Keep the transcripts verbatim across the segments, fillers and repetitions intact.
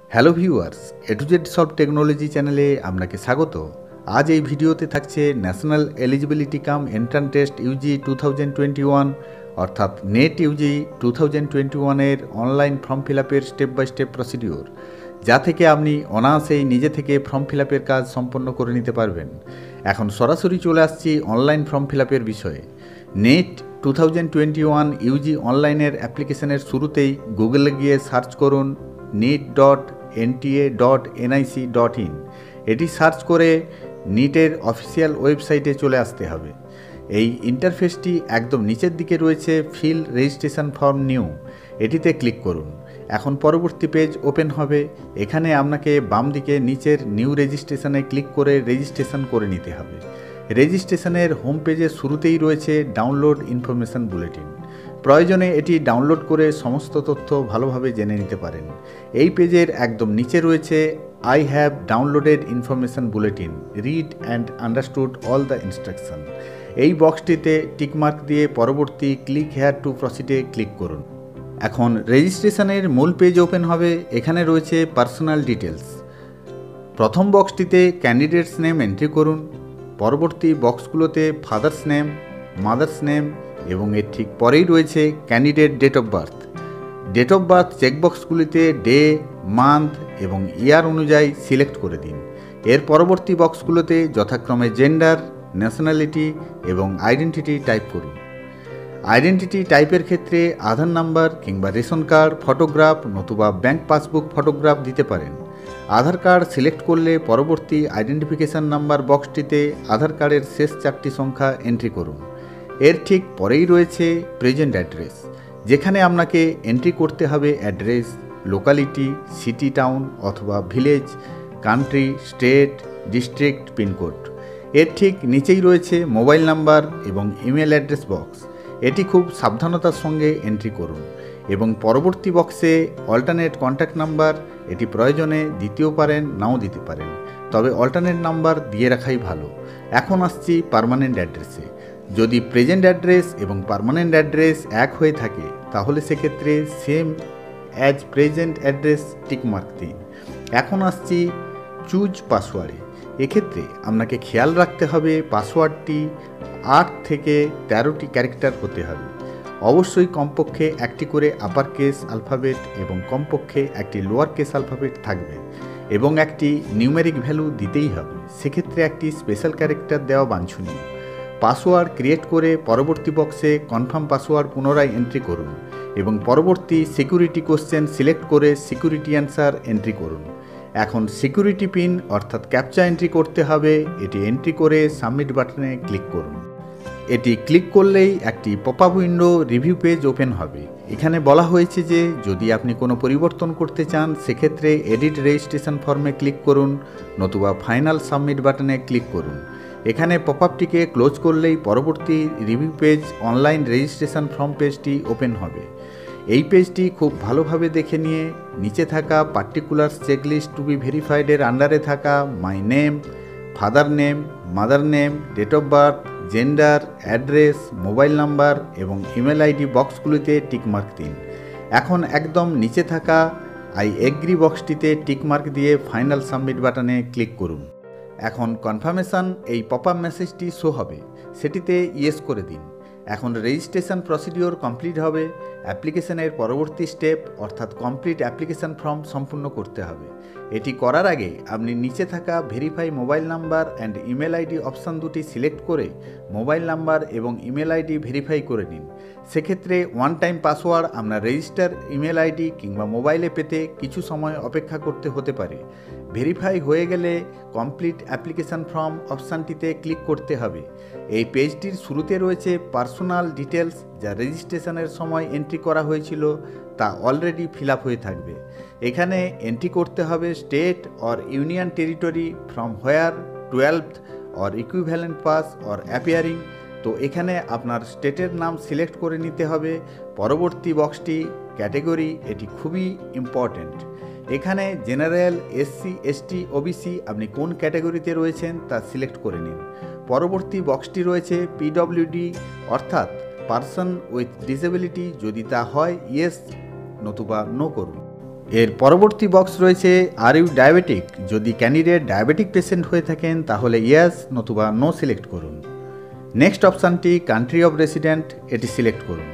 Hello viewers, A to Z solve technology চ্যানেলে আপনাকে স্বাগত। আজ এই ভিডিওতে থাকছে national eligibility cum entrance test UG two thousand twenty one অর্থাৎ NEET UG two thousand twenty ওয়ানের অনলাইন ফর্ম ফিল আপের স্টেপ বাই স্টেপ প্রসিডিওর, যা থেকে আপনি অনায়াসেই নিজে থেকে ফর্ম ফিল আপের কাজ সম্পন্ন করে নিতে পারবেন। এখন সরাসরি চলে আসছি অনলাইন ফর্ম ফিল আপের বিষয়ে। NEET two thousand twenty one UG অনলাইনের অ্যাপ্লিকেশনের শুরুতেই গুগলে গিয়ে সার্চ করুন NEET dot NTA dot NIC dot in. এটি সার্চ করে নিটের অফিসিয়াল ওয়েবসাইটে চলে আসতে হবে। এই ইন্টারফেসটি একদম নিচের দিকে রয়েছে ফিল রেজিস্ট্রেশন ফর্ম নিউ, এটিতে ক্লিক করুন। এখন পরবর্তী পেজ ওপেন হবে। এখানে আপনাকে বাম দিকে নিচের নিউ রেজিস্ট্রেশনে ক্লিক করে রেজিস্ট্রেশন করে নিতে হবে। রেজিস্ট্রেশনের হোম পেজের শুরুতেই রয়েছে ডাউনলোড ইনফরমেশন বুলেটিন। প্রয়োজনে এটি ডাউনলোড করে সমস্ত তথ্য ভালোভাবে জেনে নিতে পারেন। এই পেজের একদম নিচে রয়েছে I have downloaded information bulletin, read and understood all the instruction. এই বক্সটিতে টিকমার্ক দিয়ে পরবর্তী ক্লিক হেয়ার টু প্রসিডে ক্লিক করুন। এখন রেজিস্ট্রেশনের মূল পেজ ওপেন হবে। এখানে রয়েছে পার্সোনাল ডিটেলস। প্রথম বক্সটিতে ক্যান্ডিডেটস নেম এন্ট্রি করুন। পরবর্তী বক্সগুলোতে ফাদার্স নেম, মাদার্স নেম এবং এর ঠিক পরেই রয়েছে candidate date of birth. Date of birth চেকবক্সগুলিতে ডে, মান্থ এবং ইয়ার অনুযায়ী সিলেক্ট করে দিন। এর পরবর্তী বক্সগুলোতে যথাক্রমে জেন্ডার, ন্যাশনালিটি এবং আইডেন্টিটি টাইপ করুন। আইডেন্টিটি টাইপের ক্ষেত্রে আধার নাম্বার কিংবা রেশন কার্ড, ফটোগ্রাফ নতুবা ব্যাংক পাসবুক ফটোগ্রাফ দিতে পারেন। আধার কার্ড সিলেক্ট করলে পরবর্তী আইডেন্টিফিকেশান নাম্বার বক্সটিতে আধার কার্ডের শেষ চারটি সংখ্যা এন্ট্রি করুন। এর ঠিক পরেই রয়েছে প্রেজেন্ট অ্যাড্রেস, যেখানে আপনাকে এন্ট্রি করতে হবে অ্যাড্রেস, লোকালিটি, সিটি, টাউন অথবা village, country, state, district, pincode. এর ঠিক নিচেই রয়েছে মোবাইল নাম্বার এবং ইমেল অ্যাড্রেস বক্স। এটি খুব সাবধানতার সঙ্গে এন্ট্রি করুন এবং পরবর্তী বক্সে অল্টারনেট কন্ট্যাক্ট নাম্বার, এটি প্রয়োজনে দিতেও পারেন, নাও দিতে পারেন, তবে অল্টারনেট নাম্বার দিয়ে রাখাই ভালো। এখন আসছি পার্মানেন্ট অ্যাড্রেসে। যদি প্রেজেন্ট অ্যাড্রেস এবং পার্মানেন্ট অ্যাড্রেস এক হয়ে থাকে তাহলে সেক্ষেত্রে same as present address tick mark দিন। এখন আসছি চুজ পাসওয়ার্ডে। এক্ষেত্রে আপনাকে খেয়াল রাখতে হবে পাসওয়ার্ডটি আট থেকে তেরোটি ক্যারেক্টার হতে হবে। অবশ্যই কমপক্ষে একটি করে আপার কেস আলফাবেট এবং কমপক্ষে একটি লোয়ার কেস আলফাবেট থাকবে এবং একটি নিউমেরিক ভ্যালু দিতেই হবে। সেক্ষেত্রে একটি স্পেশাল ক্যারেক্টার দেওয়া বাঞ্ছনীয়। পাসওয়ার্ড ক্রিয়েট করে পরবর্তী বক্সে কনফার্ম পাসওয়ার্ড পুনরায় এন্ট্রি করুন এবং পরবর্তী সিকিউরিটি কোশ্চেন সিলেক্ট করে সিকিউরিটি অ্যান্সার এন্ট্রি করুন। এখন সিকিউরিটি পিন অর্থাৎ ক্যাপচা এন্ট্রি করতে হবে। এটি এন্ট্রি করে সাবমিট বাটনে ক্লিক করুন। এটি ক্লিক করলেই একটি pop up window review page open হবে। এখানে বলা হয়েছে যে যদি আপনি কোনো পরিবর্তন করতে চান সেক্ষেত্রে এডিট রেজিস্ট্রেশন ফর্মে ক্লিক করুন, নতুবা ফাইনাল সাবমিট বাটনে ক্লিক করুন। এখানে পপ আপটিকে ক্লোজ করলেই পরবর্তী review page online registration form পেজটি ওপেন হবে। এই পেজটি খুব ভালোভাবে দেখে নিয়ে নিচে থাকা পার্টিকুলার চেকলিস্ট টু বি ভেরিফাইডের আন্ডারে থাকা my name, father name, mother name, date of birth, gender, address, mobile number এবং ইমেল আইডি বক্সগুলিতে টিকমার্ক দিন। এখন একদম নিচে থাকা আই এগ্রি বক্সটিতে টিকমার্ক দিয়ে ফাইনাল সাবমিট বাটনে ক্লিক করুন। এখন কনফার্মেশন এই পপ আপ মেসেজটি শো হবে, সেটিতে ইয়েস করে দিন। এখন রেজিস্ট্রেশন প্রসিডিওর কমপ্লিট হবে। অ্যাপ্লিকেশনের পরবর্তী স্টেপ অর্থাৎ কমপ্লিট অ্যাপ্লিকেশন ফর্ম সম্পূর্ণ করতে হবে। এটি করার আগে আপনি নিচে থাকা verify mobile number and email ID option দুটি সিলেক্ট করে মোবাইল নাম্বার এবং ইমেল আইডি ভেরিফাই করে নিন। সেক্ষেত্রে ওয়ান টাইম পাসওয়ার্ড আপনার রেজিস্টার ইমেল আইডি কিংবা মোবাইলে পেতে কিছু সময় অপেক্ষা করতে হতে পারে। ভেরিফাই হয়ে গেলে কমপ্লিট অ্যাপ্লিকেশন ফর্ম অপশানটিতে ক্লিক করতে হবে। এই পেজটির শুরুতে রয়েছে পার্সোনাল ডিটেলস, যা রেজিস্ট্রেশনের সময় এন্ট্রি করা হয়েছিল তা অলরেডি ফিল আপ হয়ে থাকবে। এখানে এন্ট্রি করতে হবে state or union territory from where twelfth or equivalent pass or appearing. তো এখানে আপনার স্টেটের নাম সিলেক্ট করে নিতে হবে। পরবর্তী বক্সটি ক্যাটেগরি, এটি খুবই ইম্পর্ট্যান্ট। এখানে জেনারেল, এসসি, এসটি, ওবিসি আপনি কোন ক্যাটাগরিতে রয়েছেন তা সিলেক্ট করে নিন। পরবর্তী বক্সটি রয়েছে পিডব্লিউডি অর্থাৎ পারসন উইথ ডিসেবিলিটি, যদি তা হয় ইয়েস নতুবা নো করুন। এর পরবর্তী বক্স রয়েছে আর ইউ ডায়াবেটিক। যদি ক্যান্ডিডেট ডায়াবেটিক পেশেন্ট হয়ে থাকেন তাহলে ইয়েস নতুবা নো সিলেক্ট করুন। নেক্সট অপশানটি কান্ট্রি অফ রেসিডেন্ট, এটি সিলেক্ট করুন।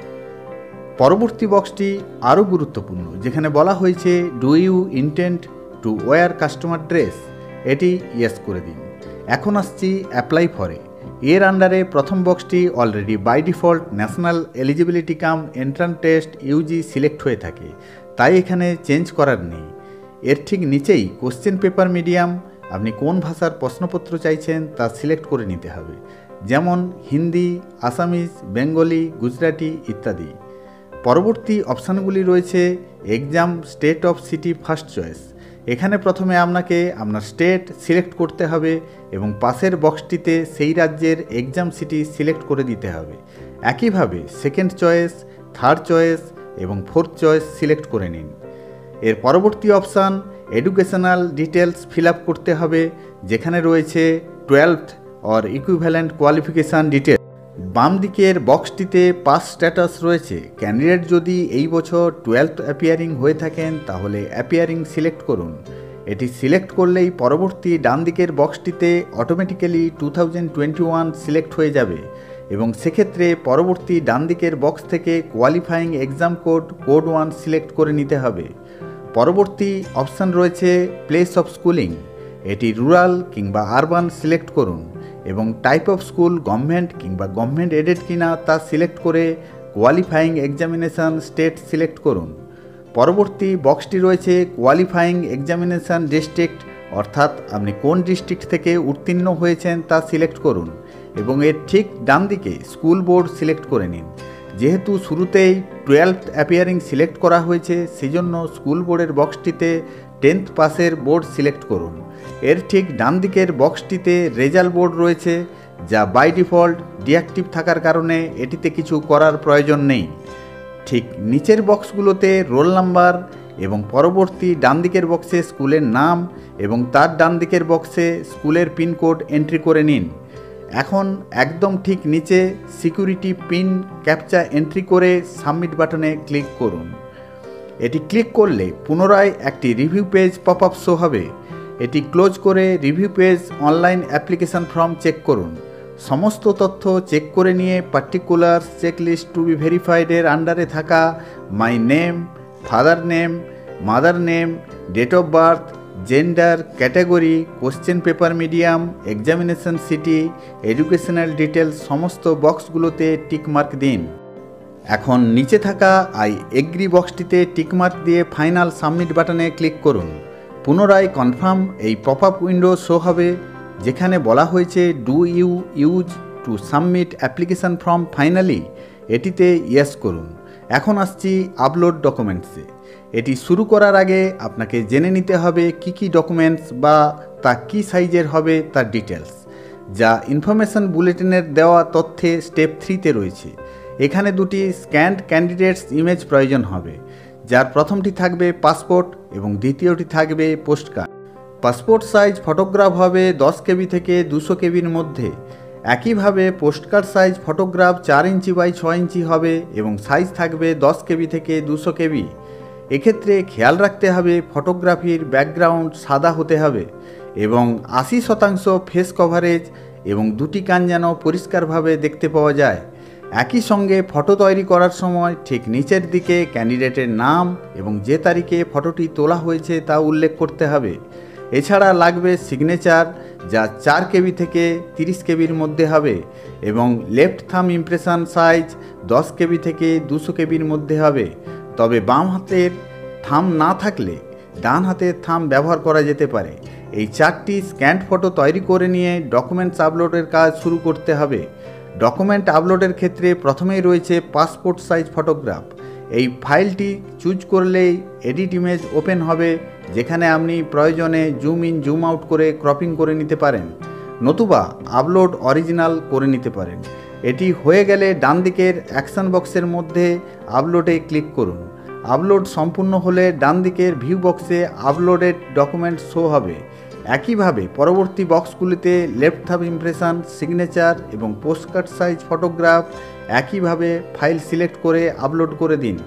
পরবর্তী বক্সটি আরও গুরুত্বপূর্ণ, যেখানে বলা হয়েছে do you intend to wear customary dress, এটি ইয়েস করে দিন। এখন আসছি অ্যাপ্লাই ফরে। এর আন্ডারে প্রথম বক্সটি already by default national eligibility cum entrance test UG select হয়ে থাকে, তাই এখানে চেঞ্জ করার নেই। এর ঠিক নিচেই কোশ্চেন পেপার মিডিয়াম, আপনি কোন ভাষার প্রশ্নপত্র চাইছেন তা সিলেক্ট করে নিতে হবে, যেমন হিন্দি, আসামিজ, বেঙ্গলি, গুজরাটি ইত্যাদি। পরবর্তী অপশানগুলি রয়েছে exam state of city first choice. এখানে প্রথমে আপনাকে আপনার স্টেট সিলেক্ট করতে হবে এবং পাশের বক্সটিতে সেই রাজ্যের এক্সাম সিটি সিলেক্ট করে দিতে হবে। একইভাবে সেকেন্ড চয়েস, থার্ড চয়েস এবং ফোর্থ চয়েস সিলেক্ট করে নিন। এর পরবর্তী option educational details fill up করতে হবে, যেখানে রয়েছে twelfth or equivalent qualification detail. বাম দিকের বক্সটিতে পাস স্ট্যাটাস রয়েছে। ক্যান্ডিডেট যদি এই বছর টুয়েলথ অ্যাপিয়ারিং হয়ে থাকেন তাহলে অ্যাপিয়ারিং সিলেক্ট করুন। এটি সিলেক্ট করলেই পরবর্তী ডান দিকের বক্সটিতে automatically two thousand twenty one select হয়ে যাবে এবং সেক্ষেত্রে পরবর্তী ডান দিকের বক্স থেকে qualifying exam code code one select করে নিতে হবে। পরবর্তী অপশান রয়েছে প্লেস অফ স্কুলিং, এটি রুরাল কিংবা আরবান সিলেক্ট করুন এবং টাইপ অফ স্কুল গভর্নমেন্ট কিংবা গভর্নমেন্ট এডেড কিনা তা সিলেক্ট করে কোয়ালিফাইং এক্সামিনেশান স্টেট সিলেক্ট করুন। পরবর্তী বক্সটি রয়েছে কোয়ালিফাইং এক্সামিনেশান ডিস্ট্রিক্ট, অর্থাৎ আপনি কোন ডিস্ট্রিক্ট থেকে উত্তীর্ণ হয়েছেন তা সিলেক্ট করুন এবং এর ঠিক ডান দিকে স্কুল বোর্ড সিলেক্ট করে নিন। যেহেতু শুরুতেই টুয়েলথ অ্যাপিয়ারিং সিলেক্ট করা হয়েছে, সেজন্য স্কুল বোর্ডের বক্সটিতে টেন্থ পাসের বোর্ড সিলেক্ট করুন। এর ঠিক ডান দিকের বক্সটিতে রেজাল্ট বোর্ড রয়েছে, যা বাই ডিফল্ট ডিঅ্যাক্টিভ থাকার কারণে এটিতে কিছু করার প্রয়োজন নেই। ঠিক নিচের বক্সগুলোতে রোল নাম্বার এবং পরবর্তী ডান দিকের বক্সে স্কুলের নাম এবং তার ডান দিকের বক্সে স্কুলের পিনকোড এন্ট্রি করে নিন। এখন একদম ঠিক নিচে সিকিউরিটি পিন ক্যাপচা এন্ট্রি করে সাবমিট বাটনে ক্লিক করুন। এটি ক্লিক করলে পুনরায় একটি review page pop up show হবে। এটি ক্লোজ করে review page online application form check করুন। সমস্ত তথ্য চেক করে নিয়ে পার্টিকুলার চেকলিস্ট টু বি ভেরিফাইডের আন্ডারে থাকা my name, father name, mother name, date of birth, gender, category, question paper medium, examination city, educational details সমস্ত বক্সগুলোতে টিকমার্ক দিন। এখন নিচে থাকা আই এগ্রি বক্সটিতে টিকমার্ক দিয়ে ফাইনাল সাবমিট বাটনে ক্লিক করুন। পুনরায় কনফার্ম এই পপ আপ উইন্ডো শো হবে, যেখানে বলা হয়েছে do you use to submit application form finally, এটিতে ইয়েস করুন। এখন আসছি আপলোড ডকুমেন্টসে। এটি শুরু করার আগে আপনাকে জেনে নিতে হবে কি কি ডকুমেন্টস বা তা কী সাইজের হবে তার ডিটেলস, যা ইনফরমেশন বুলেটিনের দেওয়া তথ্যে স্টেপ থ্রিতে রয়েছে। এখানে দুটি স্ক্যান্ড ক্যান্ডিডেটস ইমেজ প্রয়োজন হবে, যার প্রথমটি থাকবে পাসপোর্ট এবং দ্বিতীয়টি থাকবে পোস্টকার্ড। পাসপোর্ট সাইজ ফটোগ্রাফ হবে দশ কেবি থেকে দুশো কেবির মধ্যে। একইভাবে পোস্টকার্ড সাইজ ফটোগ্রাফ চার ইঞ্চি বাই ছয় ইঞ্চি হবে এবং সাইজ থাকবে দশ কেবি থেকে দুশো কেবি। এক্ষেত্রে খেয়াল রাখতে হবে ফটোগ্রাফির ব্যাকগ্রাউন্ড সাদা হতে হবে এবং আশি শতাংশ ফেস কভারেজ এবং দুটি কান যেন পরিষ্কারভাবে দেখতে পাওয়া যায়। একই সঙ্গে ফটো তৈরি করার সময় ঠিক নিচের দিকে ক্যান্ডিডেটের নাম এবং যে তারিখে ফটোটি তোলা হয়েছে তা উল্লেখ করতে হবে। এছাড়া লাগবে সিগনেচার, যা চার কেবি থেকে তিরিশ কেবির মধ্যে হবে এবং লেফট থাম ইমপ্রেশন সাইজ দশ কেবি থেকে দুশো কেবির মধ্যে হবে। তবে বাম হাতের থাম না থাকলে ডান হাতের থাম ব্যবহার করা যেতে পারে। এই চারটি স্ক্যান্ড ফটো তৈরি করে নিয়ে ডকুমেন্টস আপলোডের কাজ শুরু করতে হবে। ডকুমেন্ট আপলোডের ক্ষেত্রে প্রথমেই রয়েছে পাসপোর্ট সাইজ ফটোগ্রাফ। এই ফাইলটি চুজ করলেই এডিট ইমেজ ওপেন হবে, যেখানে আপনি প্রয়োজনে জুম ইন জুম আউট করে ক্রপিং করে নিতে পারেন, নতুবা আপলোড অরিজিনাল করে নিতে পারেন। এটি হয়ে গেলে ডান দিকের অ্যাকশন বক্সের মধ্যে আপলোডে ক্লিক করুন। আপলোড সম্পূর্ণ হলে ডান দিকের ভিউ বক্সে আপলোডেড ডকুমেন্ট শো হবে। একইভাবে পরবর্তী বক্সগুলিতে লেফট থাম ইমপ্রেশন, সিগনেচার এবং পোস্টকার্ড সাইজ ফটোগ্রাফ একইভাবে ফাইল সিলেক্ট করে আপলোড করে দিন।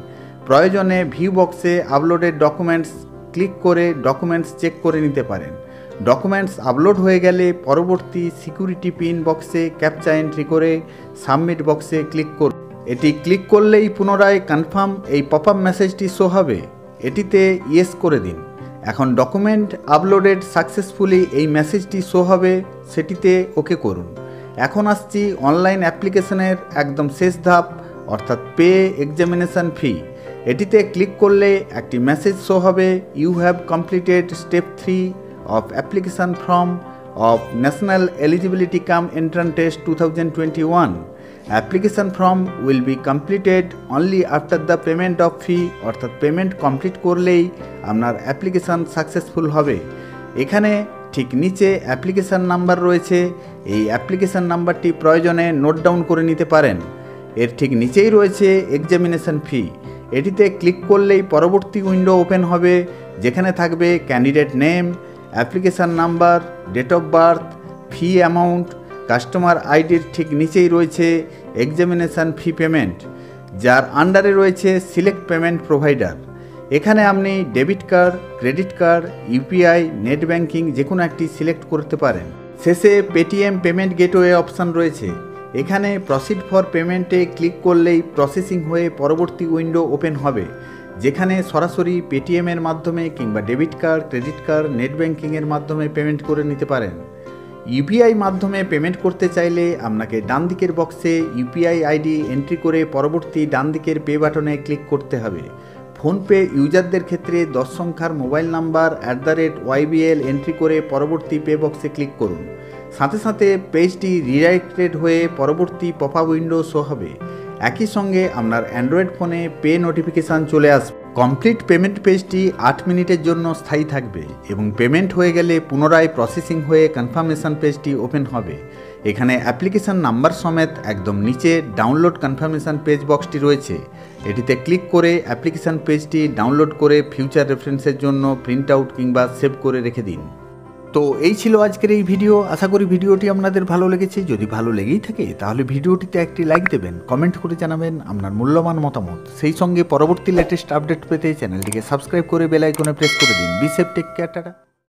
প্রয়োজনে ভিউ বক্সে আপলোডেড ডকুমেন্টস ক্লিক করে ডকুমেন্টস চেক করে নিতে পারেন। ডকুমেন্টস আপলোড হয়ে গেলে পরবর্তী সিকিউরিটি পিন বক্সে ক্যাপচা এন্ট্রি করে সাবমিট বক্সে ক্লিক করুন। এটি ক্লিক করলেই পুনরায় কনফার্ম এই পপ আপ মেসেজটি শো হবে, এটিতে ইয়েস করে দিন। এখন ডকুমেন্ট আপলোডেড সাকসেসফুলি এই মেসেজটি শো হবে, সেটিতে ওকে করুন। এখন আসছি অনলাইন অ্যাপ্লিকেশনের একদম শেষ ধাপ, অর্থাৎ পে এক্সামিনেশন ফি। এটিতে ক্লিক করলে একটি মেসেজ শো হবে, you have completed step three of application form of national eligibility cum entrance test two thousand twenty one. Application form will be completed only after the payment of fee, অর্থাৎ payment complete করলেই আপনার application successful হবে। এখানে ঠিক নিচে application number রয়েছে, এই application নাম্বারটি প্রয়োজনে নোট ডাউন করে নিতে পারেন। এর ঠিক নিচেই রয়েছে এক্সামিনেশন ফি। এটিতে ক্লিক করলেই পরবর্তী উইন্ডো ওপেন হবে, যেখানে থাকবে candidate name, application number, date of birth, fee amount. Customer আইডির ঠিক নিচেই রয়েছে এক্সামিনেশান ফি পেমেন্ট, যার আন্ডারে রয়েছে সিলেক্ট পেমেন্ট প্রোভাইডার। এখানে আপনি debit card, credit card, UPI, net banking যে কোনো একটি সিলেক্ট করতে পারেন। শেষে পেটিএম পেমেন্ট গেটওয়ে অপশান রয়েছে। এখানে প্রসিড ফর পেমেন্টে ক্লিক করলেই প্রসেসিং হয়ে পরবর্তী উইন্ডো ওপেন হবে, যেখানে সরাসরি পেটিএমের মাধ্যমে কিংবা debit card, credit card, net ব্যাঙ্কিংয়ের মাধ্যমে পেমেন্ট করে নিতে পারেন। ইউপিআই মাধ্যমে পেমেন্ট করতে চাইলে আপনাকে ডান দিকের বক্সে ইউপিআই আইডি এন্ট্রি করে পরবর্তী ডান দিকের পে বাটনে ক্লিক করতে হবে। ফোনপে ইউজারদের ক্ষেত্রে দশ সংখ্যার mobile number at the rate YBL entry করে পরবর্তী পে বক্সে ক্লিক করুন। সাথে সাথে পেজটি রিডাইরেক্টেড হয়ে পরবর্তী পপ আপ উইন্ডো শো হবে। একই সঙ্গে আপনার অ্যান্ড্রয়েড ফোনে পে নোটিফিকেশান চলে আসবে। কমপ্লিট পেমেন্ট পেজটি আট মিনিটের জন্য স্থায়ী থাকবে এবং পেমেন্ট হয়ে গেলে পুনরায় প্রসেসিং হয়ে কনফার্মেশন পেজটি ওপেন হবে। এখানে অ্যাপ্লিকেশান নাম্বার সমেত একদম নিচে ডাউনলোড কনফার্মেশন পেজ বক্সটি রয়েছে। এটিতে ক্লিক করে অ্যাপ্লিকেশান পেজটি ডাউনলোড করে ফিউচার রেফারেন্সের জন্য প্রিন্ট আউট কিংবা সেভ করে রেখে দিন। তো এই ছিল আজকের এই ভিডিও। আশা করি ভিডিওটি আপনাদের ভালো লেগেছে। যদি ভালো লেগেই থাকে তাহলে ভিডিওটিতে একটি লাইক দেবেন, কমেন্ট করে জানাবেন আপনার মূল্যবান মতামত। সেই সঙ্গে পরবর্তী লেটেস্ট আপডেট পেতে চ্যানেলটিকে সাবস্ক্রাইব করে বেল আইকনে প্রেস করে দিন। Be safe, take care, tata.